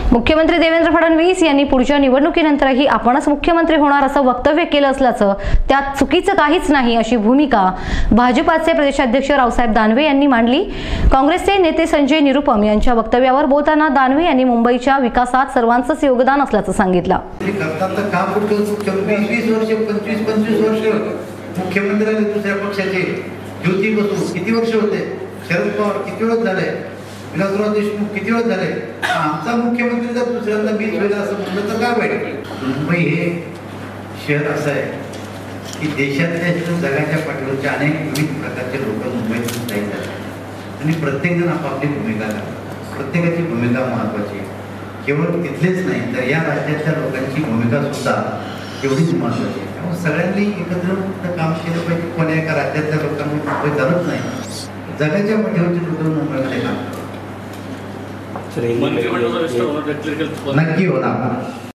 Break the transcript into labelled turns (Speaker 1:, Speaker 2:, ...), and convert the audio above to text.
Speaker 1: मुख्यमंत्री देवेंद्र फडणवीस यांनी पुढच्या निवडणुकीनंतरही आपणच मुख्यमंत्री होणार असं वक्तव्य केलं असल्याचं, त्यात चुकीचं काहीच नाही अशी भूमिका भाजपाचे प्रदेशाध्यक्ष रावसाहेब दानवे यांनी मांडली। काँग्रेसचे नेते संजय निरुपम यांच्या वक्तव्यावर बोलताना दानवे यांनी मुंबईच्या विकासात सर्वांचंच योगदान असल्याचं सांगितलं।
Speaker 2: मुख्यमंत्री दुसऱ्या पक्षाचे ज्योती बसू किती वर्ष होते, शरद पवार किती वेळ झाले, विलासराव देशमुख किती वेळ झाले, आमचा मुख्यमंत्री जर दुसऱ्यांदा मीच होईल असं म्हणलं तर काय वाईट। मुंबई हे शहर असं आहे की देशातल्या जगाच्या पाठीवरच्या अनेक विविध प्रकारचे लोक मुंबईत स्थायिक आहेत आणि प्रत्येकजण आपापली भूमिका करतात। प्रत्येकाची भूमिका महत्वाची आहे। केवळ तिथलेच नाही तर या राज्यातल्या लोकांची भूमिका सुद्धा एवढीच महत्वाची आहे। त्यामुळे सगळ्यांनी एकत्र काम केलं पाहिजे। कोण्या एका राज्यातल्या लोकांना मुंबई चालत नाही, जगाच्या पाठीवरची लोक मुंबईमध्ये काम करतात। नक्की होणार।